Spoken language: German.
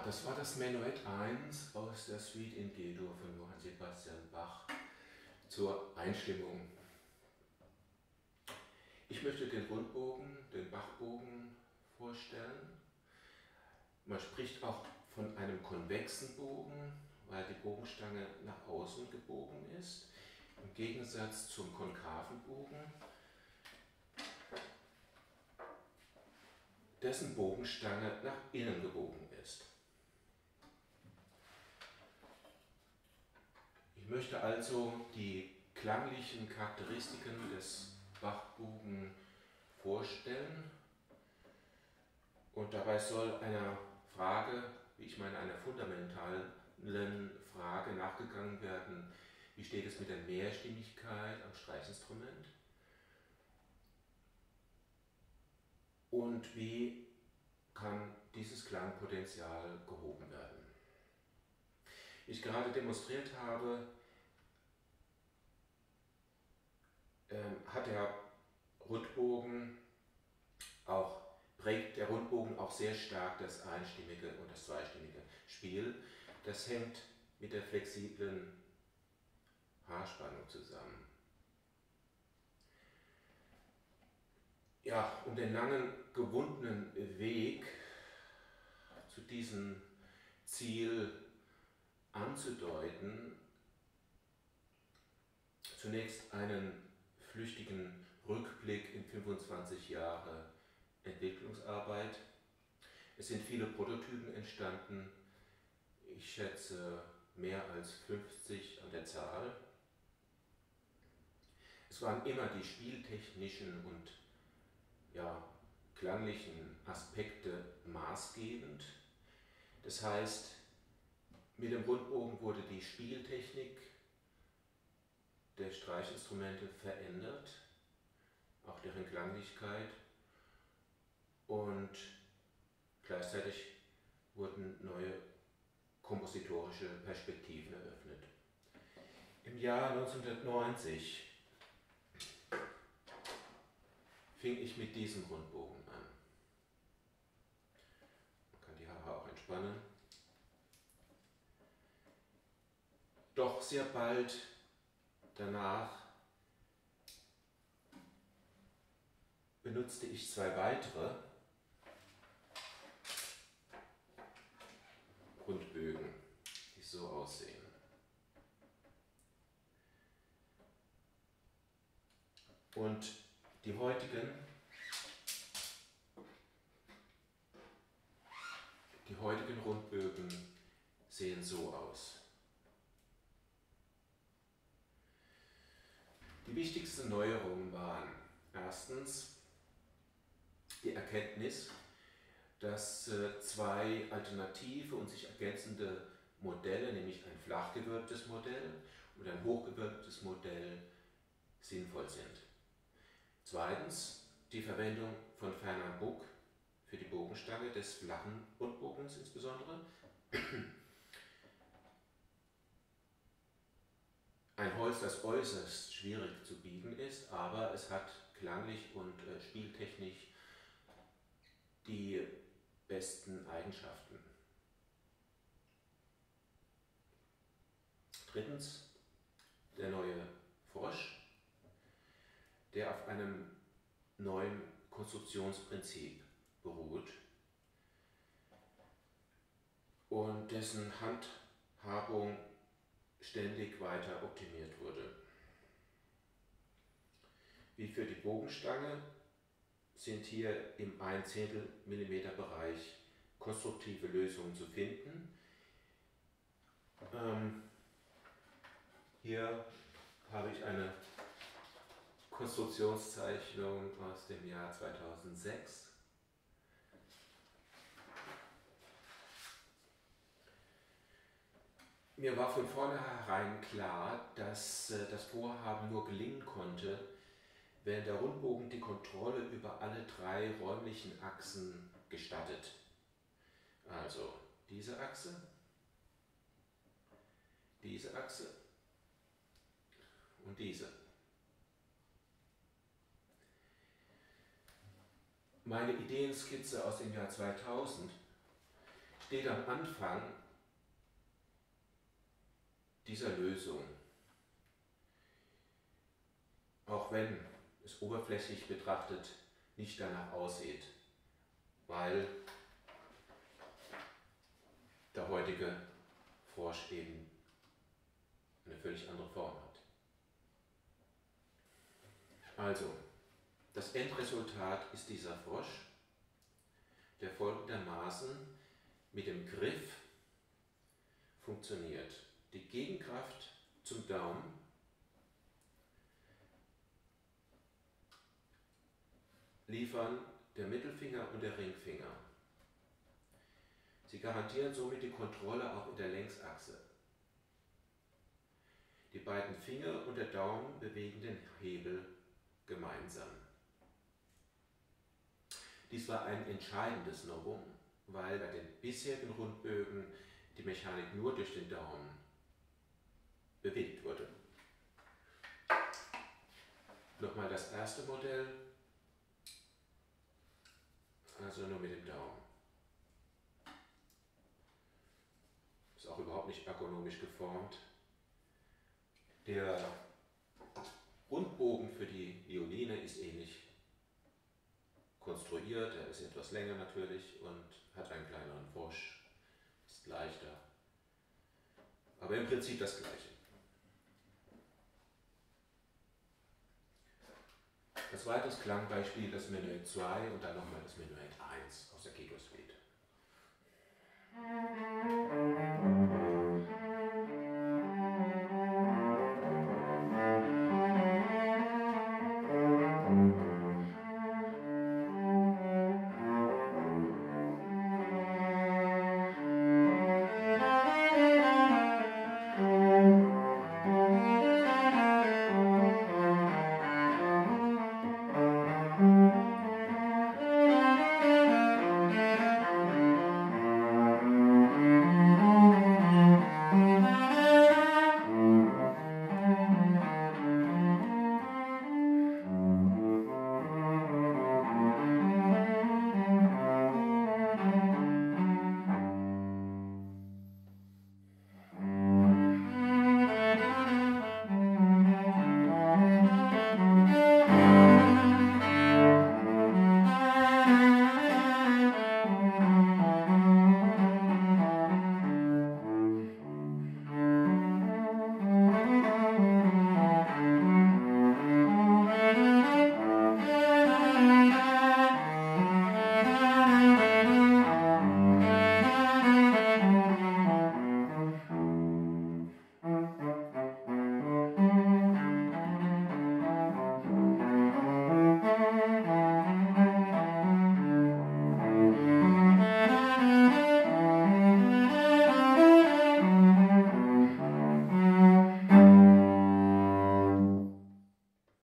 Ja, das war das Menuett 1 aus der Suite in G-Dur von Johann Sebastian Bach zur Einstimmung. Ich möchte den Rundbogen, den Bachbogen vorstellen. Man spricht auch von einem konvexen Bogen, weil die Bogenstange nach außen gebogen ist, im Gegensatz zum konkaven Bogen, dessen Bogenstange nach innen gebogen ist. Ich möchte also die klanglichen Charakteristiken des Bachbogen vorstellen und dabei soll einer Frage, wie ich meine, einer fundamentalen Frage nachgegangen werden: Wie steht es mit der Mehrstimmigkeit am Streichinstrument? Und wie kann dieses Klangpotenzial gehoben werden? Wie ich gerade demonstriert habe, prägt der Rundbogen auch sehr stark das einstimmige und das zweistimmige Spiel. Das hängt mit der flexiblen Haarspannung zusammen. Ja, um den langen, gewundenen Weg zu diesem Ziel anzudeuten, zunächst einen flüchtigen Rückblick in 25 Jahre Entwicklungsarbeit. Es sind viele Prototypen entstanden, ich schätze mehr als 50 an der Zahl. Es waren immer die spieltechnischen und klanglichen Aspekte maßgebend. Das heißt, mit dem Rundbogen wurde die Spieltechnik der Streichinstrumente verändert, auch deren Klanglichkeit, und gleichzeitig wurden neue kompositorische Perspektiven eröffnet. Im Jahr 1990 fing ich mit diesem Rundbogen an. Man kann die Haare auch entspannen. Doch sehr bald danach benutzte ich zwei weitere Rundbögen, die so aussehen. Und die heutigen Rundbögen sehen so aus. Die wichtigsten Neuerungen waren erstens die Erkenntnis, dass zwei alternative und sich ergänzende Modelle, nämlich ein flachgewölbtes Modell und ein hochgewölbtes Modell, sinnvoll sind. Zweitens die Verwendung von Fernand Buck für die Bogenstange des flachen Rundbogens insbesondere. Ein Holz, das äußerst schwierig zu biegen ist, aber es hat klanglich und spieltechnisch die besten Eigenschaften. Drittens der neue Frosch, der auf einem neuen Konstruktionsprinzip beruht und dessen Handhabung ständig weiter optimiert wurde. Wie für die Bogenstange sind hier im 1/10 mm Bereich konstruktive Lösungen zu finden. Hier habe ich eine Konstruktionszeichnung aus dem Jahr 2006. Mir war von vornherein klar, dass das Vorhaben nur gelingen konnte, wenn der Rundbogen die Kontrolle über alle drei räumlichen Achsen gestattet. Also diese Achse und diese. Meine Ideenskizze aus dem Jahr 2000 steht am Anfang dieser Lösung, auch wenn es oberflächlich betrachtet nicht danach aussieht, weil der heutige Frosch eben eine völlig andere Form hat. Also, das Endresultat ist dieser Frosch, der folgendermaßen mit dem Griff funktioniert. Die Gegenkraft zum Daumen liefern der Mittelfinger und der Ringfinger. Sie garantieren somit die Kontrolle auch in der Längsachse. Die beiden Finger und der Daumen bewegen den Hebel gemeinsam. Dies war ein entscheidendes Novum, weil bei den bisherigen Rundbögen die Mechanik nur durch den Daumen bewegt wurde. Nochmal das erste Modell, also nur mit dem Daumen. Ist auch überhaupt nicht ergonomisch geformt. Der Rundbogen für die Violine ist ähnlich konstruiert, er ist etwas länger natürlich und hat einen kleineren Frosch, ist leichter, aber im Prinzip das gleiche. Als weiteres Klangbeispiel das Menuett 2 und dann nochmal das Menuett 1 aus der Kego Suite.